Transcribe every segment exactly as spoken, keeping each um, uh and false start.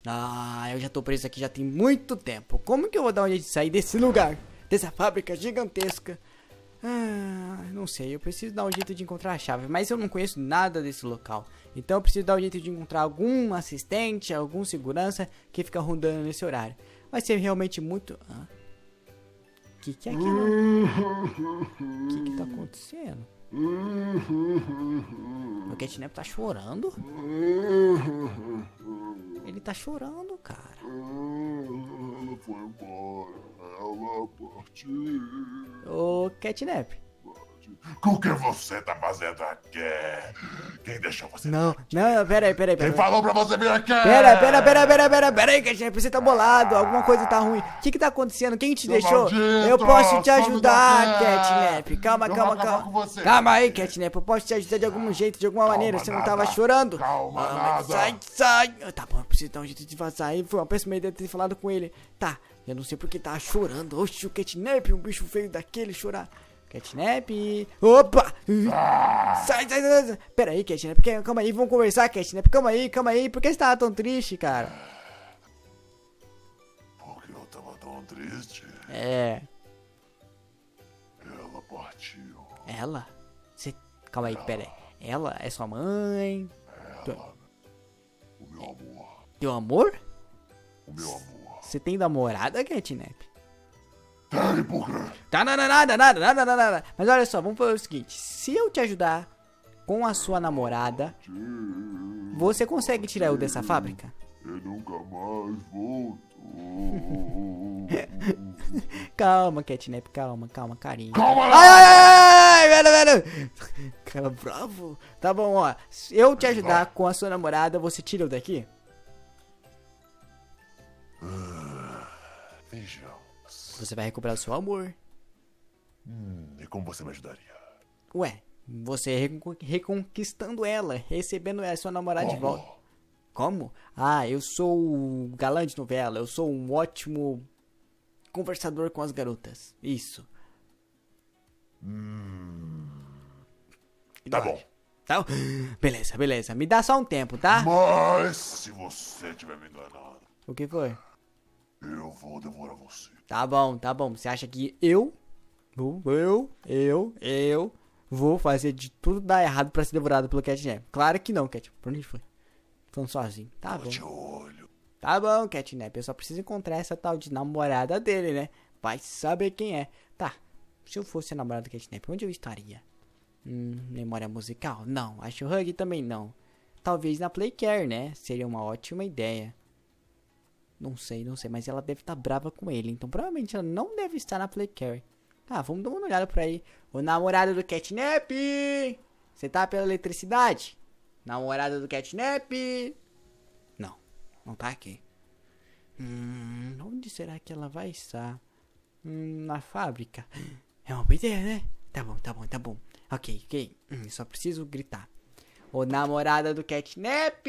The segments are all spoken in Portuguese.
Ah, eu já tô preso aqui já tem muito tempo. Como que eu vou dar um jeito de sair desse lugar? Dessa fábrica gigantesca? Ah, não sei, eu preciso dar um jeito de encontrar a chave. Mas eu não conheço nada desse local. Então eu preciso dar um jeito de encontrar algum assistente, algum segurança que fica rondando nesse horário. Vai ser realmente muito... Ah, que que é aquilo? O que que tá acontecendo? O Catnap tá chorando? Ele tá chorando, cara. Ela foi embora. Ela partiu. Ô, Catnap. O que você tá fazendo aqui? Quem deixou você Não, vir aqui? não, pera aí, pera aí, pera Quem aí. falou pra você vir aqui? Pera, pera, pera, pera, pera, pera aí, Catnap, você tá bolado, alguma coisa tá ruim. O que que tá acontecendo? Quem te Seu deixou? maldito, Eu posso te some ajudar, daqui. Catnap. Calma, Eu calma, vou acabar com calma. você. Calma aí, Catnap, eu posso te ajudar de algum jeito, de alguma Calma maneira. Você não nada. tava chorando? Calma Ah, mas nada. sai, sai. Tá bom, eu preciso dar um jeito de vazar aí. Foi uma péssima ideia ter falado com ele. Tá, eu não sei porque tava chorando. Oxe, o Catnap, um bicho feio daquele chorar. Catnap. Opa! Ah, Sai, sai, sai, sai. Pera aí, Catnap. Calma aí, vamos conversar, Catnap. Calma aí, calma aí. Por que você tava tão triste, cara? porque eu tava tão triste. É. Ela partiu. Ela? Você. Calma aí, pera aí. Ela é sua mãe? Ela. O meu amor. Teu amor? O meu amor. Você tem namorada, Catnap? Tem por quê? Tá, nada, nada, nada, nada, nada, nada. Mas olha só, vamos fazer o seguinte. Se eu te ajudar com a sua namorada, você consegue tirar eu dessa fábrica? Eu nunca mais volto. Calma, Catnap, calma, calma, carinho. Calma Ai, lá! ai, ai, ai, velho, velho. Cara bravo. Tá bom, ó. Se eu te ajudar com a sua namorada, você tira eu daqui? Vejamos. Você vai recuperar o seu amor. Hum, e como você me ajudaria? Ué, você recon- reconquistando ela, recebendo a sua namorada de volta. Como? Ah, eu sou o galã de novela, eu sou um ótimo conversador com as garotas. Isso. Tá bom. Tá? Beleza, beleza. Me dá só um tempo, tá? Mas se você tiver me enganado, O que foi? eu vou devorar você. Tá bom, tá bom. Você acha que eu, eu, eu, eu, eu vou fazer de tudo dar errado pra ser devorado pelo Catnap? Claro que não, Catnap. Por onde foi? Falando sozinho. Tá Tô bom. de olho. Tá bom, Catnap. Eu só preciso encontrar essa tal de namorada dele, né? Vai saber quem é. Tá. Se eu fosse a namorada do Catnap, onde eu estaria? Hum, memória musical? Não. Acho o Hug também não. Talvez na Playcare, né? Seria uma ótima ideia. Não sei, não sei. Mas ela deve estar brava com ele. Então provavelmente ela não deve estar na Playcare. Tá, vamos dar uma olhada por aí. O namorado do Catnap! Você tá pela eletricidade? Namorada do Catnap? Não, não tá aqui. Hum, onde será que ela vai estar? Hum, na fábrica. É uma boa ideia, né? Tá bom, tá bom, tá bom. Ok, ok. Hum, só preciso gritar. Ô namorada do Catnap!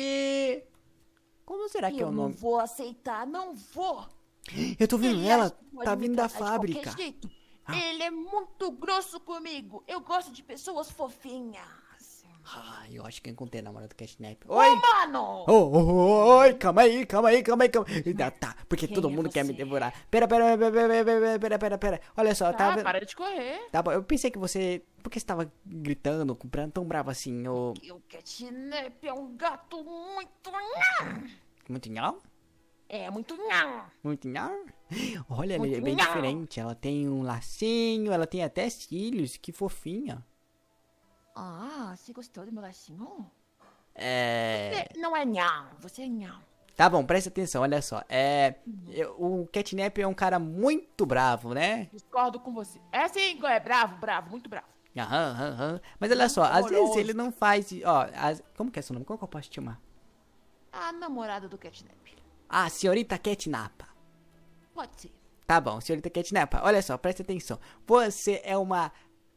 Como será que é Eu o não nome? vou aceitar, não vou. Eu tô vendo Ele ela, acha que pode tá me vindo da tratar de fábrica. qualquer jeito. Ah. Ele é muito grosso comigo. Eu gosto de pessoas fofinhas. Ah, eu acho que eu encontrei a namorada do Catnap. Ô, Oi! mano! Ô, ô, oi, calma aí, calma aí, calma aí, calma aí. Tá, tá, porque Quem todo é mundo quer me você? devorar. Pera, pera, pera, pera, pera, pera, pera, pera. Olha só, tá Tá, vendo? para de correr. Tá bom, eu pensei que você... Por que você tava gritando, comprando tão bravo assim? Ô... E o Catnap é um gato muito... Muito nhão? É, muito nhão. Muito nhão? Olha, ela é Muito bem nhão. diferente. Ela tem um lacinho, ela tem até cílios, que fofinha. Ah, você gostou do meu lacinho? É... Você não é nhão, você é nhão. Tá bom, presta atenção, olha só. É... eu- O Catnap é um cara muito bravo, né? Discordo com você. É sim, é bravo, bravo, muito bravo. Aham, aham, aham. Mas olha só, às vezes Horroroso. ele não faz... Ó, as- como que é seu nome? Como que eu posso te chamar? A namorada do Catnap. Ah, senhorita Catnapa. Pode ser. Tá bom, senhorita Catnapa, olha só, presta atenção. Você é uma...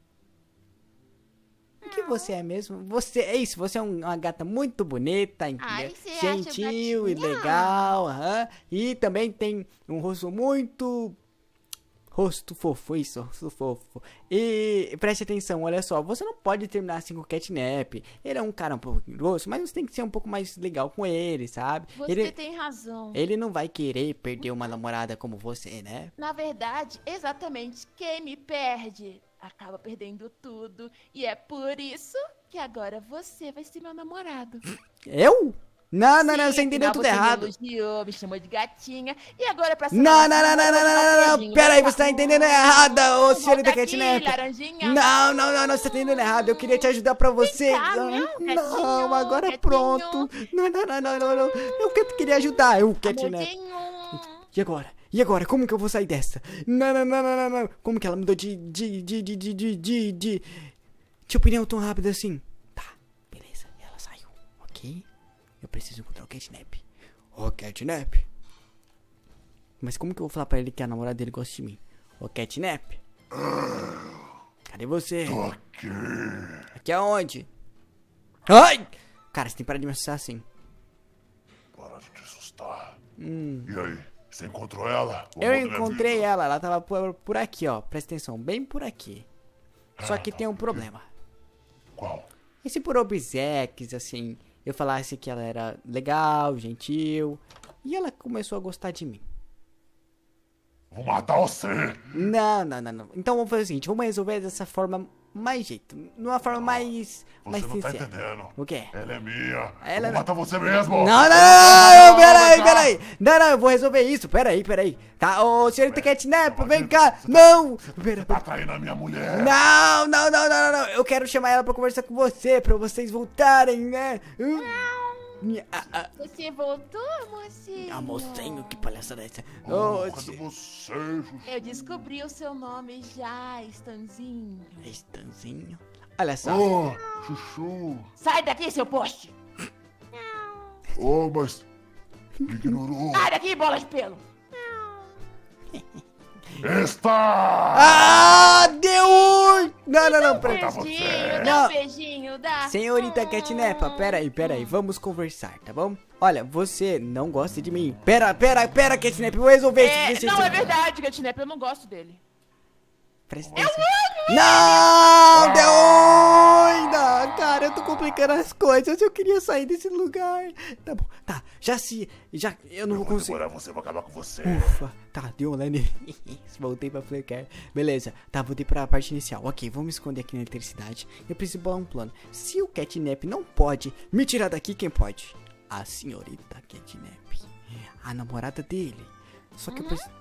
O que você é mesmo? Você é isso, você é um- uma gata muito bonita, entendeu? Ai, você acha Gentil e gatinha? legal, aham. E também tem um rosto muito... Rosto fofo, isso, rosto fofo. E preste atenção, olha só, você não pode terminar assim com o Catnap. Ele é um cara um pouco grosso, mas você tem que ser um pouco mais legal com ele, sabe? Você Ele, tem razão. ele não vai querer perder uma namorada como você, né? Na verdade, exatamente, quem me perde acaba perdendo tudo. E é por isso que agora você vai ser meu namorado. Eu? Não, não, não, Sim, você entendeu afinal tudo você errado. Me elogiou, me chamou de gatinha. E agora pra ser Não, não, meu não, não, não, namorado, não, eu vou não, dar um não, beijinho. pera aí, Vem você tá cá. entendendo errado, ô Volta senhorita aqui, Catnap. laranjinha. Não, não, não, não, você tá entendendo errado, eu queria te ajudar pra você. cá, Não, meu, não, quietinho, agora quietinho. pronto. Não, não, não, não, não, não, eu que- queria ajudar, eu, Catnap. Amorzinho. E agora? E agora? Como que eu vou sair dessa? Não, não, não, não, não, não. Como que ela mudou de, de, de, de, de, de, de, de, de opinião tão rápido assim? Tá, beleza, ela saiu, ok? Eu preciso encontrar o Catnap. Ô, Catnap. Mas como que eu vou falar pra ele que a namorada dele gosta de mim? Ô, Catnap. Cadê você? Tô aqui. Aqui aonde? Ai! Cara, você tem que parar de me assustar assim. Para de te assustar. Hum. E aí, você encontrou ela? O Eu amor da minha encontrei vida? ela, ela tava por, por aqui, ó. Presta atenção, bem por aqui. Só que tem um problema. Qual? E se por obséquios, assim, eu falasse que ela era legal, gentil, e ela começou a gostar de mim? Vou matar você. Não, não, não, não. Então vamos fazer o seguinte, vamos resolver dessa forma mais jeito. Numa forma mais. mais Você não tá sincera. entendendo. O quê? Ela é minha. Ela Vou não- matar você mesmo. Não, não, não, Eu não, vou peraí, matar. peraí. Não, não, eu vou resolver isso. Peraí, peraí. Tá, ô, senhorita Catnap, Tá vem vendo? cá. Você tá- Não! Pera, Tá traindo a minha mulher. Não, não, não, não, não, não. Eu quero chamar ela pra conversar com você, pra vocês voltarem, né? Hum. Ah, ah, Você voltou, mocinho? ah, mocinho, que palhaçada é essa? Oh, Ô, cadê se- você, Chuchu? Eu descobri o seu nome já, Stanzinho. Estanzinho. Olha só. Oh, Chuchu. Sai daqui, seu poste! Oh, mas... Me ignorou. Sai daqui, bola de pelo! Está! Ah, deu um! Não, não, não, pera. Tá você. Beijinho, dá Não. um beijinho, dá. Senhorita Catnap, pera aí, pera aí, vamos conversar, tá bom? Olha, você não gosta de mim. Pera, pera, pera, Catnap, eu vou resolver É, esse... não, é verdade, Catnap, eu não gosto dele. Presta atenção. Não, deu ruim! Não, cara, eu tô complicando as coisas. Eu queria sair desse lugar. Tá bom, tá. Já se. Já. Eu não Eu vou vou conseguir. devorar você, vou acabar com você. Ufa, tá, deu online. Voltei pra Flickr. Beleza, tá, voltei pra parte inicial. Ok, vamos me esconder aqui na eletricidade. Eu preciso bolar um plano. Se o Catnap não pode me tirar daqui, quem pode? A senhorita Catnap. A namorada dele. Só que eu preciso.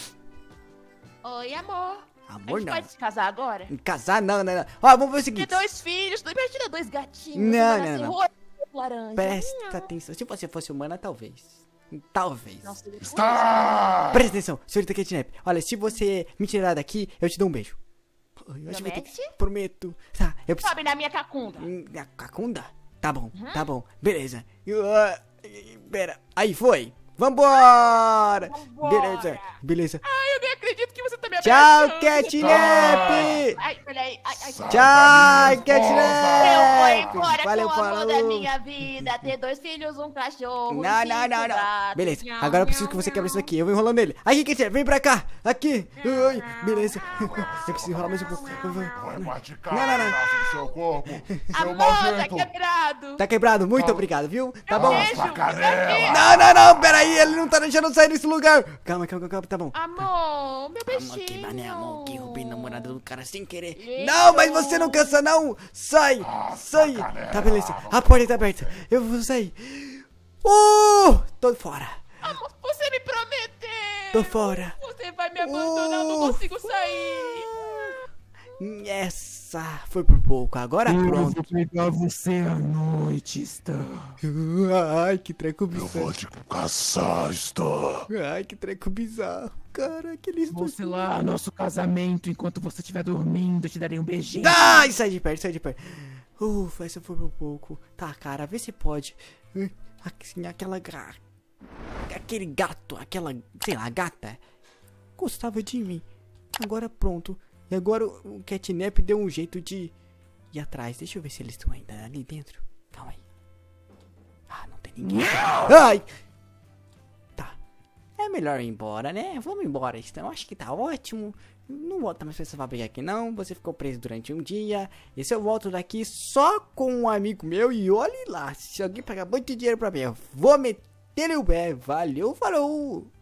Oi, amor. A Amor, gente não. pode se casar agora? Casar, não, não, não. Ó, vamos ver o Ter seguinte. dois filhos, imagina dois gatinhos. Não, uma não, nasce não. roxa, laranja. Presta atenção. Se você fosse humana, talvez. Talvez. Não seria por isso. Está! Presta atenção, senhorita Catnap. Olha, se você me tirar daqui, eu te dou um beijo. Eu acho que vai ter que- Promete? Prometo. Tá, eu preciso. Sobe na minha cacunda. Hum, A Cacunda? Tá bom, tá bom. Beleza. Eu, ah, pera. Aí foi. Vambora. Beleza, beleza. Ai, eu nem acredito que você tá me Tchau, abraçando. Catnap. Ai, peraí. Ai, ai. Sai Tchau, da minha esposa. Eu vou Catnap. embora Valeu, com o amor da falou. minha vida. Ter dois filhos, um cachorro. Não, não, não, não. gatos. Beleza, Nham, agora eu preciso que nham, você quebre isso nham. aqui. Eu vou enrolando ele. Aqui, Catnap, vem pra cá. Aqui. Oi, beleza. Eu preciso enrolar mais um pouco. Vai masticar Não, não, não. um pedaço do seu corpo. Seu Amor, tá maldito. quebrado. Tá quebrado, muito obrigado, viu? Tá bom? Nossa, sua canela. Não, não, não, peraí, ele não tá deixando eu sair desse lugar. Calma, calma, calma, tá bom. Amor, meu Calma, beijinho. que mané, amor, que roubei namorada do cara sem querer. Eita. Não, mas você não cansa, não. Sai, sai. canela. Tá, beleza. A porta tá aberta. Eu vou sair. Uh, tô fora. Amor, você me prometeu. Tô fora. Você vai me abandonar, eu não Uh. consigo sair. Essa foi por pouco, agora Eu pronto. vou pegar você à noite, Stan. Ai, que treco Eu bizarro. vou te caçar, Stan. Ai, que treco bizarro. Cara, aqueles Vou dois. selar nosso casamento enquanto você estiver dormindo. Eu te darei um beijinho. Ai, sai de perto, sai de perto. Ufa, essa foi por pouco. Tá, cara, vê se pode. Hum, Assim, aquela. ga- Aquele gato, aquela. Sei lá, gata. Gostava de mim. Agora pronto. E agora o o Catnap deu um jeito de ir atrás. Deixa eu ver se eles estão ainda ali dentro. Calma aí. Ah, não tem ninguém. Ai! Tá. É melhor ir embora, né? Vamos embora, então. Acho que tá ótimo. Não volta mais pra essa fábrica aqui, não. Você ficou preso durante um dia. E se eu volto daqui só com um amigo meu, e olhe lá, se alguém pagar muito dinheiro pra mim, eu vou meter o pé. Valeu, falou!